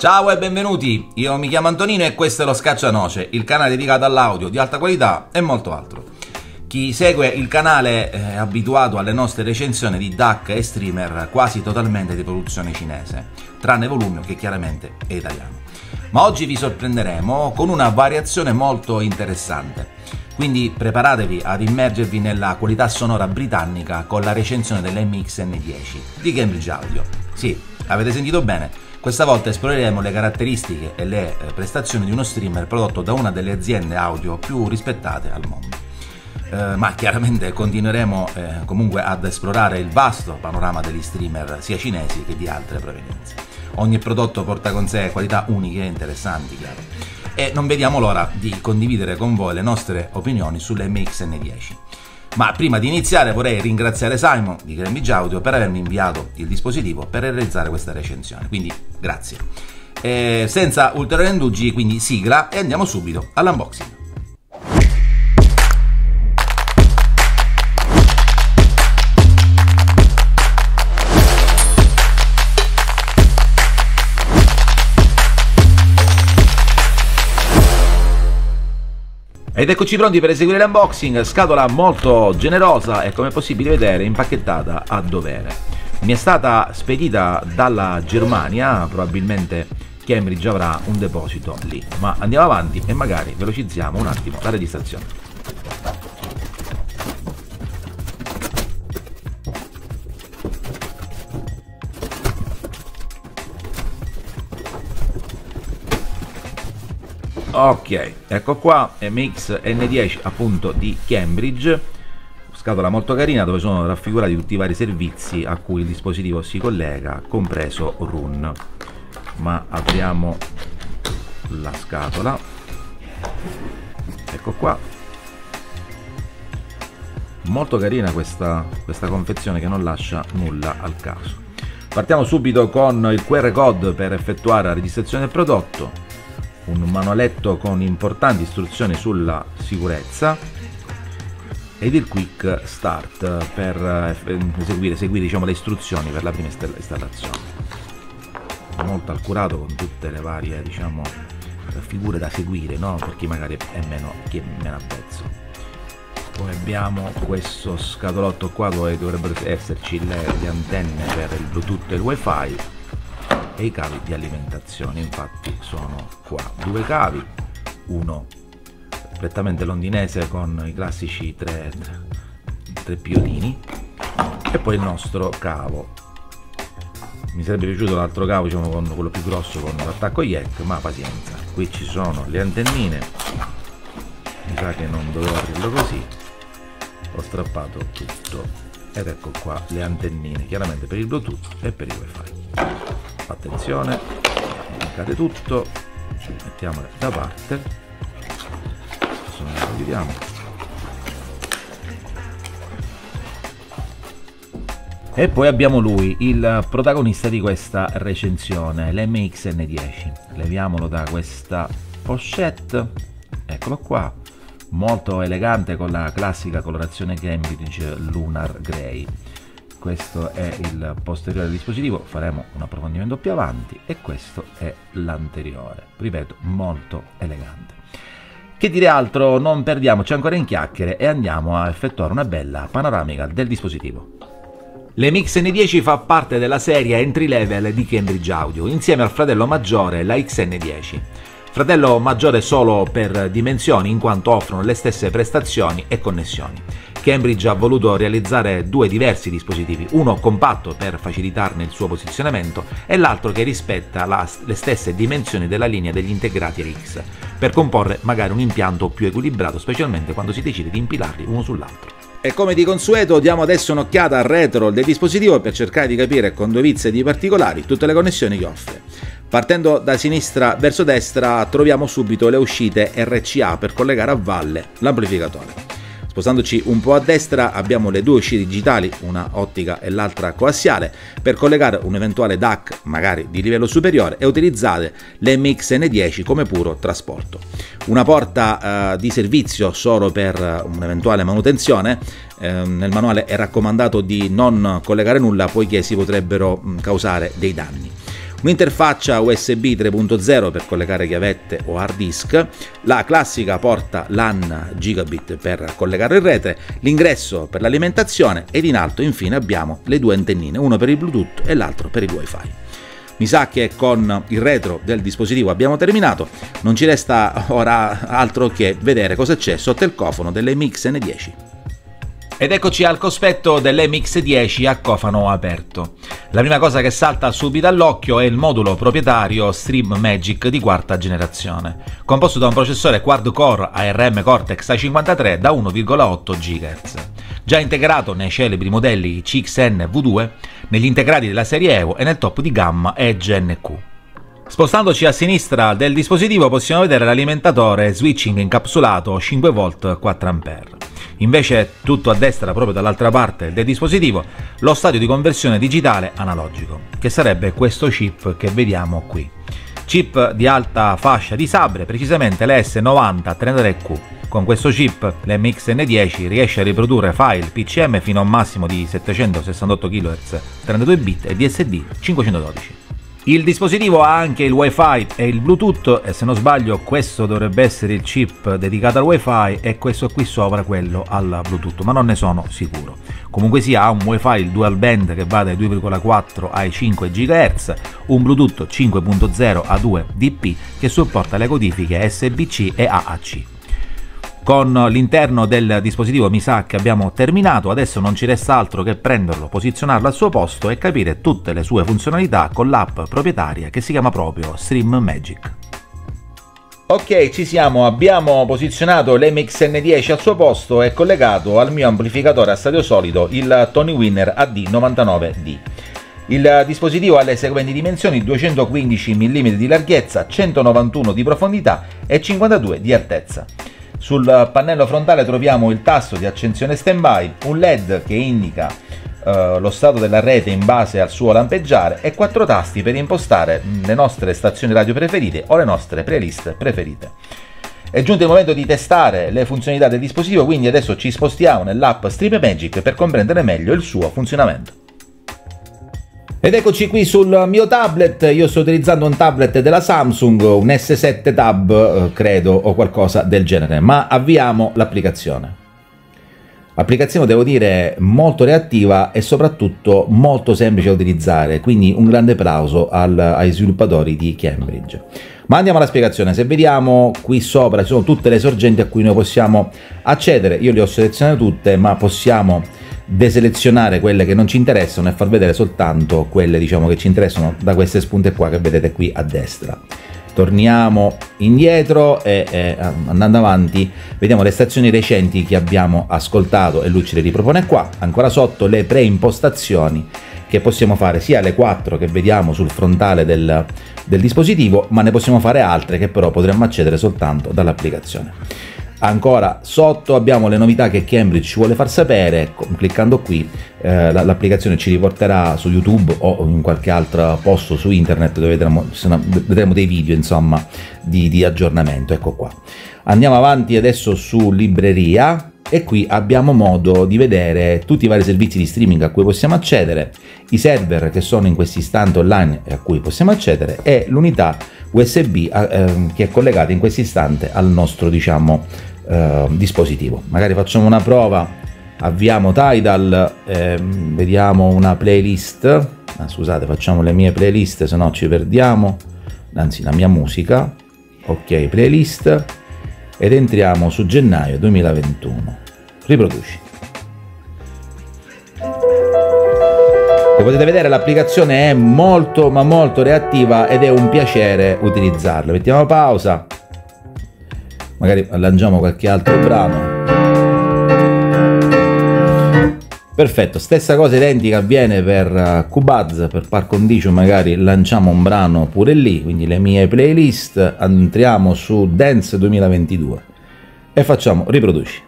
Ciao e benvenuti, io mi chiamo Antonino e questo è lo Scaccianoce, il canale dedicato all'audio di alta qualità e molto altro. Chi segue il canale è abituato alle nostre recensioni di DAC e streamer quasi totalmente di produzione cinese, tranne Volumio che chiaramente è italiano. Ma oggi vi sorprenderemo con una variazione molto interessante, quindi preparatevi ad immergervi nella qualità sonora britannica con la recensione dell'MX N10 di Cambridge Audio. Sì, avete sentito bene. Questa volta esploreremo le caratteristiche e le prestazioni di uno streamer prodotto da una delle aziende audio più rispettate al mondo. Ma chiaramente continueremo comunque ad esplorare il vasto panorama degli streamer sia cinesi che di altre provenienze. Ogni prodotto porta con sé qualità uniche e interessanti, chiaro. E non vediamo l'ora di condividere con voi le nostre opinioni sull'MX N10. Ma prima di iniziare vorrei ringraziare Simon di Cambridge Audio per avermi inviato il dispositivo per realizzare questa recensione, quindi grazie. Senza ulteriori indugi, quindi sigla e andiamo subito all'unboxing. Ed eccoci pronti per eseguire l'unboxing, scatola molto generosa e come è possibile vedere impacchettata a dovere. Mi è stata spedita dalla Germania, probabilmente Cambridge avrà un deposito lì, ma andiamo avanti e magari velocizziamo un attimo la registrazione. Ok, ecco qua MX N10 appunto di Cambridge, scatola molto carina dove sono raffigurati tutti i vari servizi a cui il dispositivo si collega, compreso Roon. Ma apriamo la scatola, ecco qua, molto carina questa confezione che non lascia nulla al caso. Partiamo subito con il QR code per effettuare la registrazione del prodotto, un manualetto con importanti istruzioni sulla sicurezza ed il quick start per seguire diciamo, le istruzioni per la prima installazione. Molto accurato con tutte le varie diciamo, figure da seguire, no? Per chi magari è meno avvezzo. Poi abbiamo questo scatolotto qua dove dovrebbero esserci le antenne per il Bluetooth e il Wi-Fi e i cavi di alimentazione. Infatti sono qua due cavi, uno prettamente londinese con i classici tre piolini e poi il nostro cavo. Mi sarebbe piaciuto l'altro cavo diciamo con quello più grosso con l'attacco jack, ma pazienza, qui ci sono le antennine, mi sa che non dovevo aprirlo così, ho strappato tutto ed ecco qua le antennine chiaramente per il Bluetooth e per il Wi-Fi. Attenzione, non cade tutto, mettiamole da parte, lo chiudiamo e poi abbiamo lui, il protagonista di questa recensione, l'MX N10. Leviamolo da questa pochette, eccolo qua, molto elegante con la classica colorazione Cambridge Lunar Grey. Questo è il posteriore del dispositivo, faremo un approfondimento più avanti e questo è l'anteriore, ripeto, molto elegante. Che dire altro, non perdiamoci ancora in chiacchiere e andiamo a effettuare una bella panoramica del dispositivo. L'MX N10 fa parte della serie entry level di Cambridge Audio insieme al fratello maggiore, la XN10. Fratello maggiore solo per dimensioni in quanto offrono le stesse prestazioni e connessioni. Cambridge ha voluto realizzare due diversi dispositivi, uno compatto per facilitarne il suo posizionamento e l'altro che rispetta le stesse dimensioni della linea degli integrati RX, per comporre magari un impianto più equilibrato, specialmente quando si decide di impilarli uno sull'altro. E come di consueto diamo adesso un'occhiata al retro del dispositivo per cercare di capire con dovizia di particolari tutte le connessioni che offre. Partendo da sinistra verso destra troviamo subito le uscite RCA per collegare a valle l'amplificatore. Spostandoci un po' a destra abbiamo le due uscite digitali, una ottica e l'altra coassiale, per collegare un eventuale DAC magari di livello superiore e utilizzare le MX N10 come puro trasporto. Una porta di servizio solo per un'eventuale manutenzione, nel manuale è raccomandato di non collegare nulla poiché si potrebbero causare dei danni. un'interfaccia USB 3.0 per collegare chiavette o hard disk, la classica porta LAN gigabit per collegare in rete, l'ingresso per l'alimentazione ed in alto infine abbiamo le due antennine, uno per il Bluetooth e l'altro per il Wi-Fi. Mi sa che con il retro del dispositivo abbiamo terminato, non ci resta ora altro che vedere cosa c'è sotto il cofano dell'MX N10. Ed eccoci al cospetto dell'MX10 a cofano aperto. La prima cosa che salta subito all'occhio è il modulo proprietario Stream Magic di quarta generazione, composto da un processore quad-core ARM Cortex A53 da 1,8 GHz, già integrato nei celebri modelli CXN V2, negli integrati della serie Evo e nel top di gamma Edge NQ. Spostandoci a sinistra del dispositivo possiamo vedere l'alimentatore switching incapsulato 5V 4A. Invece tutto a destra, proprio dall'altra parte del dispositivo, lo stadio di conversione digitale analogico, che sarebbe questo chip che vediamo qui. Chip di alta fascia di Sabre, precisamente l'S9033Q. Con questo chip l'MX N10 riesce a riprodurre file PCM fino a un massimo di 768 kHz 32 bit e DSD 512. Il dispositivo ha anche il Wi-Fi e il Bluetooth e se non sbaglio questo dovrebbe essere il chip dedicato al Wi-Fi e questo qui sopra quello al Bluetooth, ma non ne sono sicuro. Comunque sia, ha un Wi-Fi dual band che va dai 2,4 ai 5 GHz, un Bluetooth 5.0 a 2 DP che supporta le codifiche SBC e AAC. Con l'interno del dispositivo mi sa che abbiamo terminato, adesso non ci resta altro che prenderlo, posizionarlo al suo posto e capire tutte le sue funzionalità con l'app proprietaria che si chiama proprio Stream Magic. Ok, ci siamo, abbiamo posizionato l'MX N10 al suo posto e collegato al mio amplificatore a stadio solido il Tony Winner AD99D. Il dispositivo ha le seguenti dimensioni: 215 mm di larghezza, 191 di profondità e 52 di altezza. Sul pannello frontale troviamo il tasto di accensione standby, un LED che indica lo stato della rete in base al suo lampeggiare e 4 tasti per impostare le nostre stazioni radio preferite o le nostre playlist preferite. È giunto il momento di testare le funzionalità del dispositivo, quindi adesso ci spostiamo nell'app Stream Magic per comprendere meglio il suo funzionamento. Ed eccoci qui sul mio tablet, io sto utilizzando un tablet della Samsung, un S7 Tab credo o qualcosa del genere, ma avviamo l'applicazione. L'applicazione devo dire molto reattiva e soprattutto molto semplice da utilizzare, quindi un grande applauso ai sviluppatori di Cambridge. Ma andiamo alla spiegazione. Se vediamo qui sopra ci sono tutte le sorgenti a cui noi possiamo accedere, io le ho selezionate tutte ma possiamo deselezionare quelle che non ci interessano e far vedere soltanto quelle diciamo che ci interessano da queste spunte qua che vedete qui a destra. Torniamo indietro e andando avanti vediamo le stazioni recenti che abbiamo ascoltato e lui ce le ripropone qua. Ancora sotto le preimpostazioni che possiamo fare, sia le 4 che vediamo sul frontale del dispositivo, ma ne possiamo fare altre che però potremmo accedere soltanto dall'applicazione. Ancora sotto abbiamo le novità che Cambridge ci vuole far sapere. Cliccando qui l'applicazione ci riporterà su YouTube o in qualche altro posto su internet dove vedremo dei video insomma di aggiornamento. Ecco qua. Andiamo avanti adesso su libreria e qui abbiamo modo di vedere tutti i vari servizi di streaming a cui possiamo accedere, i server che sono in questo istante online a cui possiamo accedere e l'unità USB che è collegata in questo istante al nostro diciamo dispositivo. Magari facciamo una prova, avviamo Tidal, vediamo una playlist, scusate facciamo le mie playlist se no ci perdiamo, anzi la mia musica, ok playlist ed entriamo su gennaio 2021, riproduci. Come potete vedere l'applicazione è molto ma molto reattiva ed è un piacere utilizzarla. Mettiamo pausa, magari lanciamo qualche altro brano. Perfetto, stessa cosa identica avviene per Qbuzz, per par condicio magari lanciamo un brano pure lì, quindi le mie playlist, entriamo su Dance 2022 e facciamo riproduci.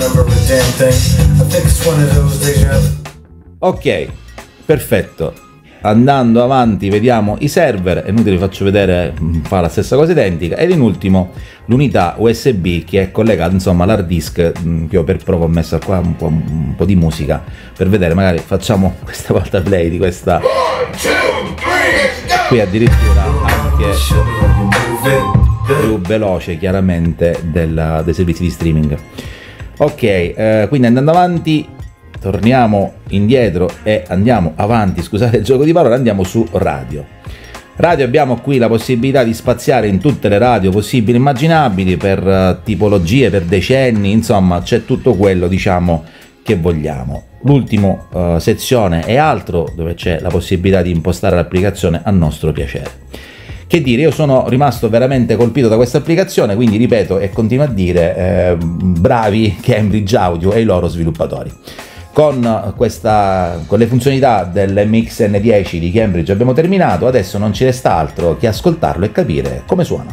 Ok, perfetto. andando avanti vediamo i server, è inutile vi faccio vedere, fa la stessa cosa identica, ed in ultimo l'unità USB che è collegata insomma all'hard disk, che io per prova ho messo qua un po' di musica per vedere, magari facciamo questa volta play di questa, qui addirittura anche più veloce chiaramente dei servizi di streaming. Ok, quindi andando avanti torniamo indietro e andiamo avanti, scusate il gioco di parole, andiamo su radio. Radio, abbiamo qui la possibilità di spaziare in tutte le radio possibili e immaginabili, per tipologie, per decenni, insomma c'è tutto quello diciamo che vogliamo. L'ultima sezione è altro, dove c'è la possibilità di impostare l'applicazione a nostro piacere. Che dire, io sono rimasto veramente colpito da questa applicazione, quindi ripeto e continuo a dire bravi Cambridge Audio e i loro sviluppatori. Con le funzionalità dell'MX N10 di Cambridge abbiamo terminato, adesso non ci resta altro che ascoltarlo e capire come suona.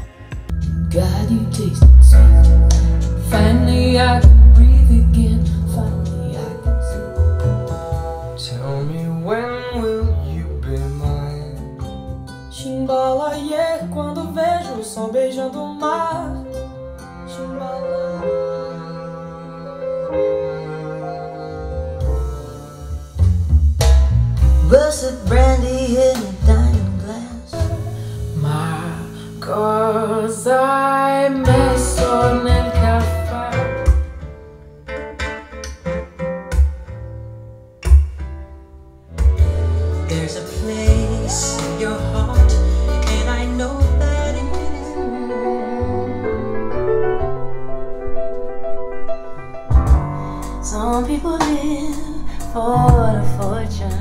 Chimbala, yeah, quando vejo o sol beijando o mar. Chimbala. Russet brandy in a diamond glass. Ma cosa hai messo nel caffè? There's a place in your heart, and I know that it is. Some people live for the fortune.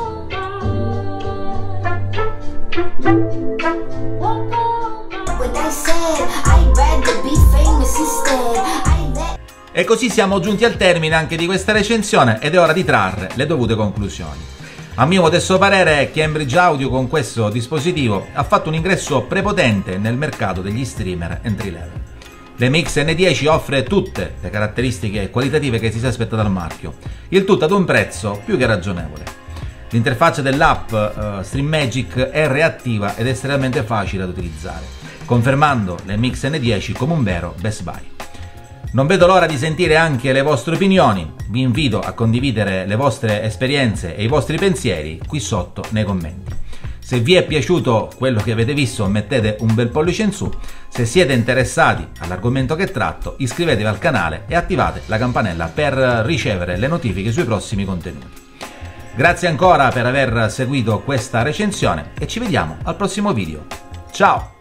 E così siamo giunti al termine anche di questa recensione ed è ora di trarre le dovute conclusioni. A mio modesto parere, Cambridge Audio con questo dispositivo ha fatto un ingresso prepotente nel mercato degli streamer entry level. L'MX N10 offre tutte le caratteristiche qualitative che si aspetta dal marchio, il tutto ad un prezzo più che ragionevole. L'interfaccia dell'app StreamMagic è reattiva ed estremamente facile da utilizzare, confermando l'MX N10 come un vero Best Buy. Non vedo l'ora di sentire anche le vostre opinioni, vi invito a condividere le vostre esperienze e i vostri pensieri qui sotto nei commenti. Se vi è piaciuto quello che avete visto mettete un bel pollice in su, se siete interessati all'argomento che tratto iscrivetevi al canale e attivate la campanella per ricevere le notifiche sui prossimi contenuti. Grazie ancora per aver seguito questa recensione e ci vediamo al prossimo video. Ciao!